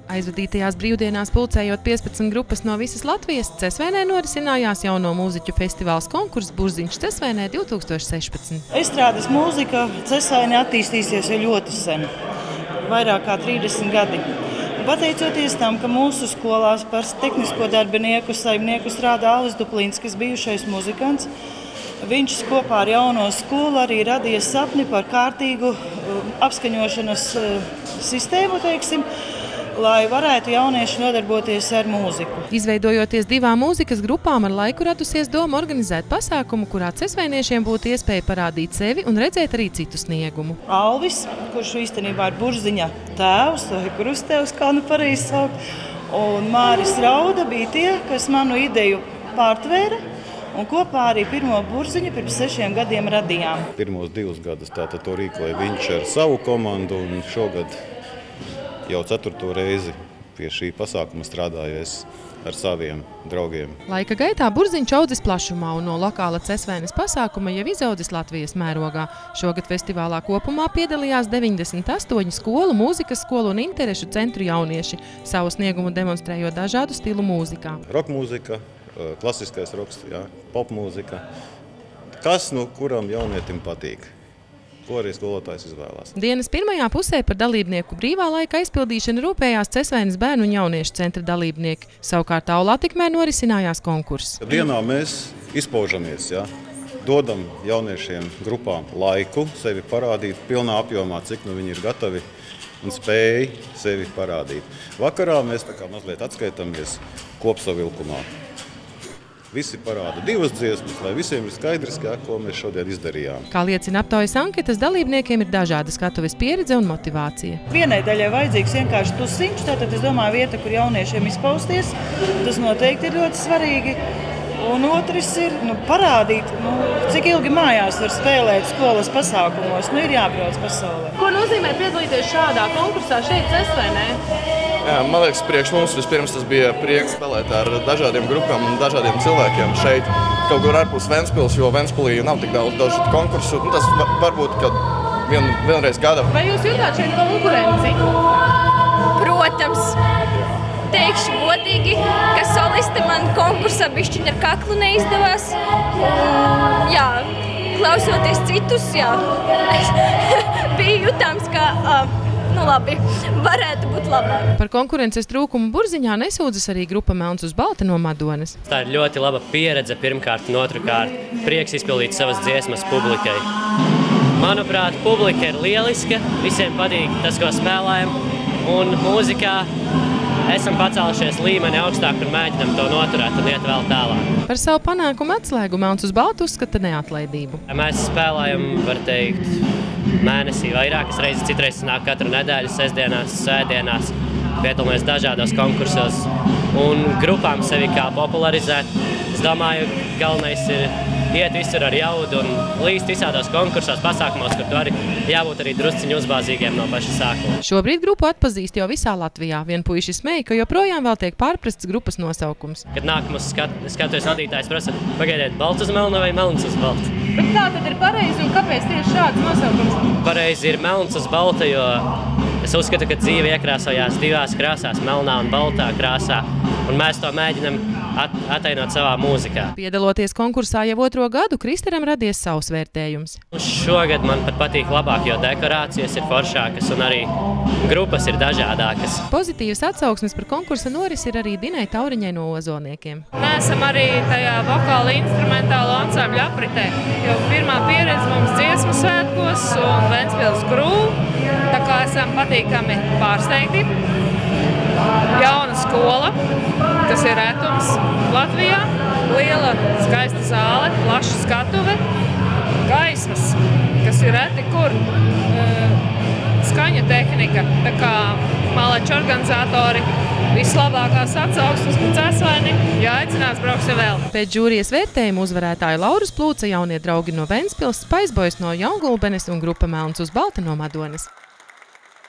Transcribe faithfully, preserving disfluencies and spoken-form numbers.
Aizvadītajās brīvdienās pulcējot piecpadsmit grupas no visas Latvijas, Cesvainē norisinājās jauno mūziķu festivāls konkurss Burziņš Cesvainē divi tūkstoši sešpadsmit. Estrādes mūzika Cesvainē attīstīsies jau ļoti sen, vairāk kā trīsdesmit gadi. Pateicoties tam, ka mūsu skolās par tehnisko darbinieku saimnieku strādā Alis Duplīnskis, bijušais muzikants, viņš kopā ar jauno skolu arī radīja sapni par kārtīgu apskaņošanas sistēmu, teiksim, lai varētu jaunieši nodarboties ar mūziku. Izveidojoties divām mūzikas grupām, ar laiku radusies doma organizēt pasākumu, kurā cesvainiešiem būtu iespēja parādīt sevi un redzēt arī citu sniegumu. Alvis, kurš īstenībā ir Burziņa tēvs, vai krustēvs, kā nu pareizi saukt, un Māris Rauda bija tie, kas manu ideju pārtvēra. Un kopā arī pirmo Burziņu pirms sešiem gadiem radījām. Pirmos divus gadus tātad to rīkoja viņš ar savu komandu, un šogad jau ceturto reizi pie šī pasākuma strādājies ar saviem draugiem. Laika gaitā Burziņš audzis plašumā un no lokāla Cesvaines pasākuma jau izaudzis Latvijas mērogā. Šogad festivālā kopumā piedalījās deviņdesmit astoņi skolu, mūzikas skolu un interešu centru jaunieši, savu sniegumu demonstrējot dažādu stilu mūzikā. Rokmūzika, klasiskais roks, jā, popmūzika. Kas nu kuram jaunietim patīk? Ko arī skolotājs izvēlās. Dienas pirmajā pusē par dalībnieku brīvā laika aizpildīšanu rūpējās Cesvaines bērnu un jauniešu centra dalībnieki. Savukārt Aulatikmē norisinājās konkurss. Dienā mēs izpaužamies, jā, dodam jauniešiem grupām laiku sevi parādīt pilnā apjomā, cik nu viņi ir gatavi un spēj sevi parādīt. Vakarā mēs tā kā mazliet atskaitamies kopsavilkumā. Visi parāda divas dziesmas, lai visiem ir skaidrs, kā, ko mēs šodien izdarījām. Kā liecina aptaujas anketas, dalībniekiem ir dažāda skatuves pieredze un motivācija. Vienai daļai vajadzīgs vienkārši tusiņš, tātad es domāju vieta, kur jauniešiem izpausties. Tas noteikti ir ļoti svarīgi. Un otrs ir nu, parādīt, nu, cik ilgi mājās var spēlēt skolas pasākumos. Nu, ir jābrauc pasaulē. Ko nozīmē piedalīties šādā konkursā šeit Cesvainē? Jā, man liekas, priekš mums vispirms tas bija prieks spēlēt ar dažādiem grupām un dažādiem cilvēkiem šeit, kaut kur ārpus Ventspils, jo Ventspilī nav tik daudz dažādu konkursu. Nu, tas var, varbūt kad vien, vienreiz gada. Vai jūs jūtāt šeit konkurenci? Protams. Teikšu godīgi, ka soliste man konkursā bišķiņ ar kaklu neizdevās. Un, jā, klausoties citus, jā, bija jūtams, ka, uh, nu labi, varētu būt labāk. Par konkurences trūkumu Burziņā nesūdzas arī grupa Melns uz balta no Madonas. Tā ir ļoti laba pieredze pirmkārt un otrkārt. Prieks izpildīt savas dziesmas publikai. Manuprāt, publika ir lieliska, visiem patīk tas, ko spēlējam, un mūzikā esam pacēlušies līmeni augstāk un mēģinam to noturēt un iet vēl tālāk. Par savu panākumu atslēgu Melns uz baltu uzskata neatlaidību. Mēs spēlējam, var teikt, mēnesī vairākas reizes, citreiz nāk katru nedēļu, sestdienās, svētdienās, piedalāmies dažādos konkursos un grupām sevi kā popularizēt. Es domāju, galvenais ir iet visur ar jaudu un līst visādos konkursos, pasākumos, kur tu arī jābūt arī drusciņu uzbāzīgiem no paša sākuma. Šobrīd grupu atpazīst jau visā Latvijā. Vien puiši smēja, ka joprojām vēl tiek pārprasts grupas nosaukums. Kad nāk mums skat, skatuves vadītājs prasa, pagaidiet, balts uz melna vai melns uz balta? Bet tā tad ir pareizi un kāpēc tieši šāds nosaukums? Pareizi ir melns uz balta, jo es uzskatu, ka dzīve iekrāsojās divās krāsās, melnā un baltā krāsā. Un mēs to mēģinam at atainot savā mūzikā. Piedaloties konkursā jau otro gadu, Kristaram radies savs vērtējums. Šogad man pat patīk labāk, jo dekorācijas ir foršākas un arī grupas ir dažādākas. Pozitīvas atsauksmes par konkursa norisi ir arī Dinai Tauriņai no Ozoniekiem. Mēs arī tajā vokāla instrumentālo ansambļu apritē, jo pirmā pieredze mums dziesmu svētkos un Ventspils grūv, tā kā esam patīkami pārsteigti. Jauna skola, tas ir retums Latvijā, liela skaista zāle, plaša skatuve, gaismas, kas ir reti kur, skaņa tehnika, tā kā maleču organizatori, vislabākās atsauksmes par Cesvaini, jāaicinās brauksim vēl. Pēc žūrijas vērtējuma uzvarētāju Laurus plūca jaunie draugi no Ventspils, Spice Boys no Jaungulbenes un grupa Melns uz balta no Madonas.